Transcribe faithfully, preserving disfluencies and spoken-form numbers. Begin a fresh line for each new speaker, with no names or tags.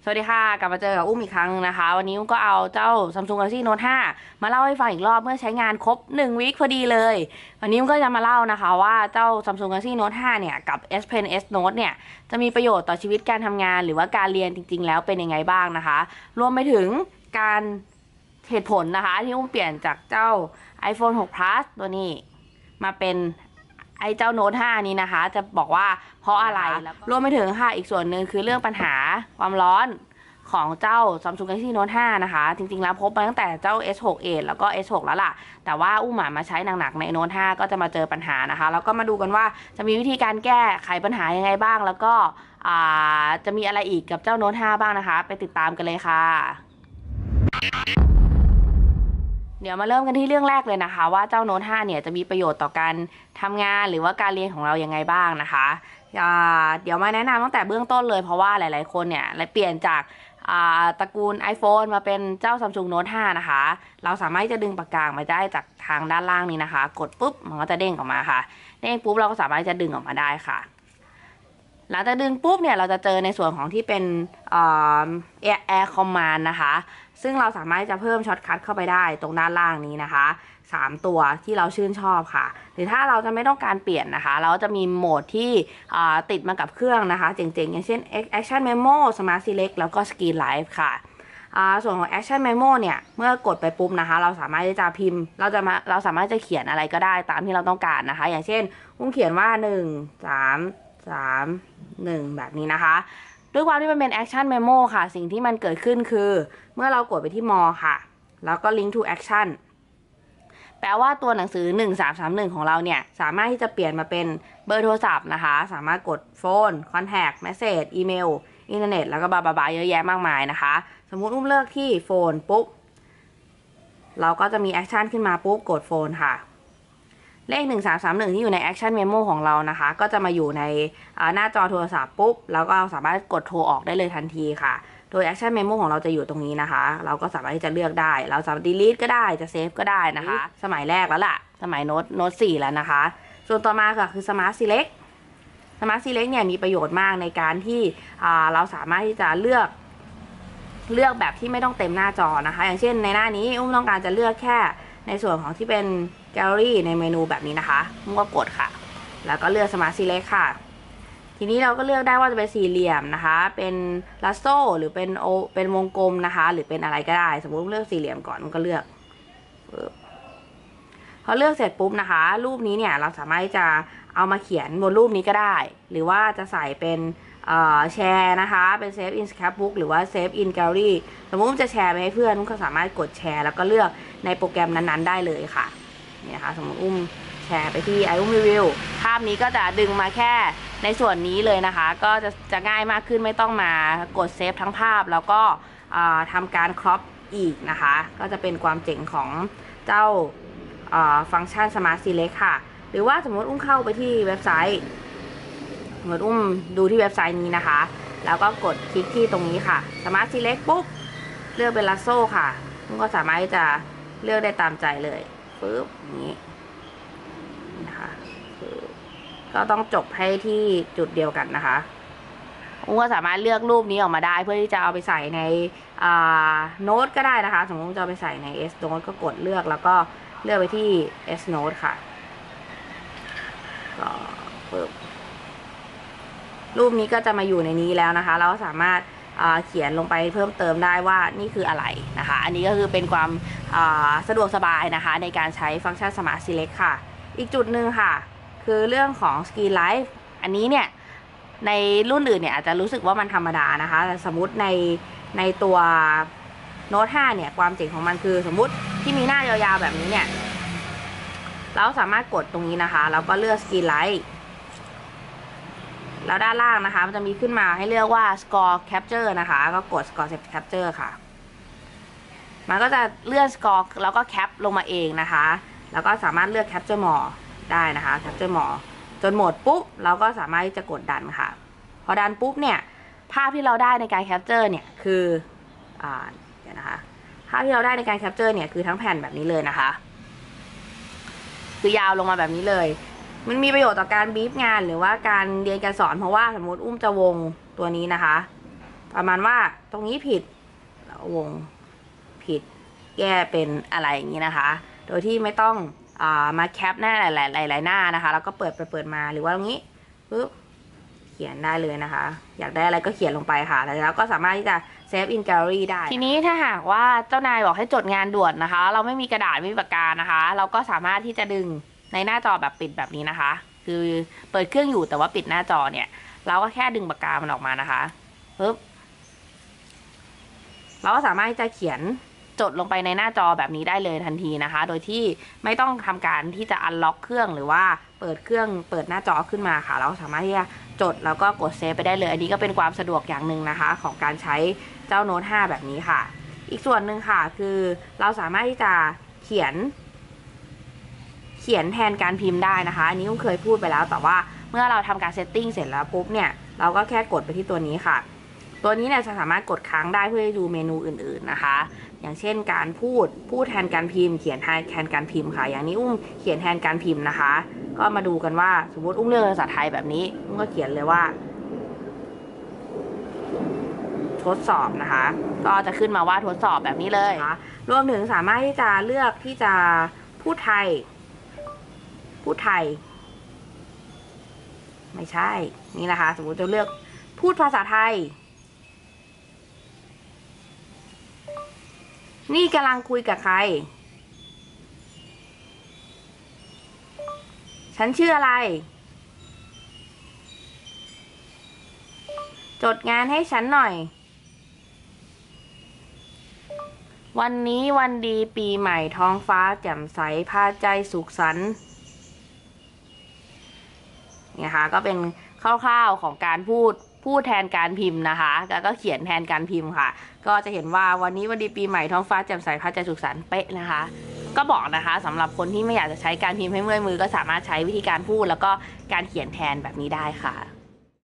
สวัสดีค่ะกลับมาเจอกับอุ้มอีกครั้งนึงนะคะวันนี้อุ้มก็เอาเจ้า Samsung Galaxy Note ห้ามาเล่าให้ฟังอีกรอบเมื่อใช้งานครบหนึ่งวีคพอดีเลยวันนี้อุ้มก็จะมาเล่านะคะว่าเจ้า Samsung Galaxy Note ห้าเนี่ยกับ S Pen S Note เนี่ยจะมีประโยชน์ต่อชีวิตการทำงานหรือว่าการเรียนจริงๆแล้วเป็นยังไงบ้างนะคะรวมไปถึงการเหตุผลนะคะที่อุ้มเปลี่ยนจากเจ้า iPhone หก Plus ตัวนี้มาเป็นไอ้เจ้าโน้ตห้านี้นะคะจะบอกว่าเพราะอะไรรวมไปถึงค่ะอีกส่วนหนึ่งคือเรื่องปัญหาความร้อนของเจ้า Samsung Galaxy Note ห้านะคะจริงๆแล้วพบมาตั้งแต่เจ้า เอส หก Edge แล้วก็ เอส หก แล้วล่ะแต่ว่าอุ้มมาใช้หนักๆใน Note ห้าก็จะมาเจอปัญหานะคะแล้วก็มาดูกันว่าจะมีวิธีการแก้ไขปัญหายังไงบ้างแล้วก็จะมีอะไรอีกกับเจ้า Note ห้าบ้างนะคะไปติดตามกันเลยค่ะเดี๋ยวมาเริ่มกันที่เรื่องแรกเลยนะคะว่าเจ้า Note ห้าเนี่ยจะมีประโยชน์ต่อการทำงานหรือว่าการเรียนของเรายังไงบ้างนะคะเดี๋ยวมาแนะนำตั้งแต่เบื้องต้นเลยเพราะว่าหลายๆคนเนี่ยเปลี่ยนจากตระกูล iPhone มาเป็นเจ้า Samsung Note ห้านะคะเราสามารถจะดึงปากกามาได้จากทางด้านล่างนี้นะคะกดปุ๊บมันก็จะเด้งออกมาค่ะเด้งปุ๊บเราก็สามารถจะดึงออกมาได้ค่ะหลังจากดึงปุ๊บเนี่ยเราจะเจอในส่วนของที่เป็นเอ่อ Air Command นะคะซึ่งเราสามารถจะเพิ่มช็อตคัทเข้าไปได้ตรงด้านล่างนี้นะคะสามตัวที่เราชื่นชอบค่ะหรือถ้าเราจะไม่ต้องการเปลี่ยนนะคะเราจะมีโหมดที่ติดมากับเครื่องนะคะเจ๋งๆอย่างเช่น Action Memo Smart Select แล้วก็ Screen Live ค่ะส่วนของ Action Memo เนี่ยเมื่อกดไปปุ๊บนะคะเราสามารถที่จะพิมพ์เราจะมาเราสามารถจะเขียนอะไรก็ได้ตามที่เราต้องการนะคะอย่างเช่นอุ้มเขียนว่าหนึ่ง สาม สาม หนึ่งแบบนี้นะคะด้วยความที่มันเป็น Action Memo ค่ะสิ่งที่มันเกิดขึ้นคือเมื่อเรากดไปที่ More ค่ะแล้วก็ Link to Action แปลว่าตัวหนังสือหนึ่ง สาม สาม หนึ่งของเราเนี่ยสามารถที่จะเปลี่ยนมาเป็นเบอร์โทรศัพท์นะคะสามารถกดโฟน Contact Message อีเมลอินเทอร์เน็ตแล้วก็บาบาบาเยอะแยะมากมายนะคะสมมุติอุ้มเลือกที่โฟนปุ๊บเราก็จะมีแอคชั่นขึ้นมาปุ๊บกดโฟนค่ะเลขหนึ่ง สาม สาม หนึ่งที่อยู่ใน Action Memo ของเรานะคะก็จะมาอยู่ในหน้าจอโทรศัพท์ปุ๊บแล้วก็สามารถกดโทรออกได้เลยทันทีค่ะโดย Action Memo ของเราจะอยู่ตรงนี้นะคะเราก็สามารถที่จะเลือกได้เราสามารถ delete ก็ได้จะ save ก็ได้นะคะสมัยแรกแล้วล่ะสมัยโน้ตโน้ตสี่แล้วนะคะส่วนต่อมาก็คือ Smart Select Smart Select เนี่ยมีประโยชน์มากในการที่เราสามารถที่จะเลือกเลือกแบบที่ไม่ต้องเต็มหน้าจอนะคะอย่างเช่นในหน้านี้อุ้มต้องการจะเลือกแค่ในส่วนของที่เป็นแกลเลอรี่ในเมนูแบบนี้นะคะอุ้มก็กดค่ะแล้วก็เลือก Smart Select ค่ะทีนี้เราก็เลือกได้ว่าจะเป็นสี่เหลี่ยมนะคะเป็นลัสโซหรือเป็นโอเป็นวงกลมนะคะหรือเป็นอะไรก็ได้สมมติเลือกสี่เหลี่ยมก่อนมันก็เลือกพอเลือกเสร็จปุ๊บนะคะรูปนี้เนี่ยเราสามารถจะเอามาเขียนบนรูปนี้ก็ได้หรือว่าจะใส่เป็นแชร์นะคะเป็น Save in Scrapbook หรือว่า Save in Gallery สมมติจะแชร์ไปให้เพื่อนก็สามารถกดแชร์แล้วก็เลือกในโปรแกรมนั้นๆได้เลยค่ะเนี่ยค่ะสมมติอุ้มแชร์ไปที่ iUm Review ภาพนี้ก็จะดึงมาแค่ในส่วนนี้เลยนะคะก็จะจะง่ายมากขึ้นไม่ต้องมากดเซฟทั้งภาพแล้วก็ทำการครอปอีกนะคะก็จะเป็นความเจ๋งของเจ้าฟังก์ชัน Smart Select ค่ะหรือว่าสมมติอุ้มเข้าไปที่เว็บไซต์สมมติอุ้มดูที่เว็บไซต์นี้นะคะแล้วก็กดคลิกที่ตรงนี้ค่ะ Smart Select ปุ๊บเลือกเป็นลัสโซค่ะอุ้มก็สามารถจะเลือกได้ตามใจเลยปึ๊บอย่างนี้นะคะก็ต้องจบให้ที่จุดเดียวกันนะคะอุ้มก็สามารถเลือกรูปนี้ออกมาได้เพื่อที่จะเอาไปใส่ในโน้ตก็ได้นะคะสมมติจะเอาไปใส่ใน S Note ก็กดเลือกแล้วก็เลือกไปที่ S Note ค่ะก็ปึ๊บรูปนี้ก็จะมาอยู่ในนี้แล้วนะคะเราก็สามารถเขียนลงไปเพิ่มเติมได้ว่านี่คืออะไรนะคะอันนี้ก็คือเป็นความสะดวกสบายนะคะในการใช้ฟังก์ชัน Smart Select ค่ะอีกจุดหนึ่งค่ะคือเรื่องของ Screen Live อันนี้เนี่ยในรุ่นอื่นเนี่ยอาจจะรู้สึกว่ามันธรรมดานะคะแต่สมมติในในตัว Note ห้าเนี่ยความเจ๋งของมันคือสมมติที่มีหน้ายาวๆแบบนี้เนี่ยเราสามารถกดตรงนี้นะคะแล้วก็เลือก Screen Liveแล้วด้านล่างนะคะมันจะมีขึ้นมาให้เลือกว่า Score Capture นะคะก็กด Score Capture ค่ะมันก็จะเลื่อน Score แล้วก็แคปลงมาเองนะคะแล้วก็สามารถเลือก Capture More ได้นะคะ Capture More จนหมดปุ๊บเราก็สามารถจะกดดันค่ะพอดันปุ๊บเนี่ยภาพที่เราได้ในการ Capture เนี่ยคืออ่าเดี๋ยวนะคะภาพที่เราได้ในการ Capture เนี่ยคือทั้งแผ่นแบบนี้เลยนะคะคือยาวลงมาแบบนี้เลยมันมีประโยชน์ต่อการบีฟงานหรือว่าการเรียนการสอนเพราะว่าสมมติอุ้มจะวงตัวนี้นะคะประมาณว่าตรงนี้ผิดวงผิดแก้เป็นอะไรอย่างนี้นะคะโดยที่ไม่ต้องอ่ามาแคปหน้าหลายๆหลายๆหน้านะคะแล้วก็เปิดไปเปิดมาหรือว่าตรงนี้ปึ๊บเขียนได้เลยนะคะ อยากได้อะไรก็เขียนลงไปค่ะแล้วก็สามารถที่จะ save in gallery ได้ทีนี้ถ้าหากว่าเจ้านายบอกให้จดงานด่วนนะคะเราไม่มีกระดาษไม่มีปากกานะคะเราก็สามารถที่จะดึงในหน้าจอแบบปิดแบบนี้นะคะคือเปิดเครื่องอยู่แต่ว่าปิดหน้าจอเนี่ยเราก็แค่ดึงปากกามันออกมานะคะปึ๊บเราก็สามารถที่จะเขียนจดลงไปในหน้าจอแบบนี้ได้เลยทันทีนะคะโดยที่ไม่ต้องทำการที่จะอันล็อกเครื่องหรือว่าเปิดเครื่องเปิดหน้าจอขึ้นมาค่ะเราสามารถที่จะจดแล้วก็กดเซฟไปได้เลยอันนี้ก็เป็นความสะดวกอย่างหนึ่งนะคะของการใช้เจ้าโน้ตห้าแบบนี้ค่ะอีกส่วนหนึ่งค่ะคือเราสามารถที่จะเขียนเขียนแทนการพิมพ์ได้นะคะอันนี้ผมเคยพูดไปแล้วแต่ว่าเมื่อเราทำการเซตติ้งเสร็จแล้วปุ๊บเนี่ยเราก็แค่กดไปที่ตัวนี้ค่ะตัวนี้เนี่ยจะสามารถกดค้างได้เพื่อดูเมนูอื่นๆนะคะอย่างเช่นการพูดพูดแทนการพิมพ์เขียนแทนการพิมพ์ค่ะอย่างนี้อุ้มเขียนแทนการพิมพ์นะคะก็มาดูกันว่าสมมติอุ้มเลือกภาษาไทยแบบนี้อุ้มก็เขียนเลยว่าทดสอบนะคะก็จะขึ้นมาว่าทดสอบแบบนี้เลยนะคะรวมถึงสามารถที่จะเลือกที่จะพูดไทยพูดไทยไม่ใช่นี่นะคะสมมติจะเลือกพูดภาษาไทยนี่กำลังคุยกับใครฉันชื่ออะไรจดงานให้ฉันหน่อยวันนี้วันดีปีใหม่ท้องฟ้าแจ่มใสพาใจสุขสันต์เนี่ยค่ะก็เป็นคร่าวๆของการพูดพูดแทนการพิมพ์นะคะแล้วก็เขียนแทนการพิมพ์ค่ะก็จะเห็นว่าวันนี้วันดีปีใหม่ท้องฟ้าแจ่มใสพาใจสุขสันต์เป๊ะนะคะก็บอกนะคะสำหรับคนที่ไม่อยากจะใช้การพิมพ์ให้เมื่อยมือก็สามารถใช้วิธีการพูดแล้วก็การเขียนแทนแบบนี้ได้ค่ะ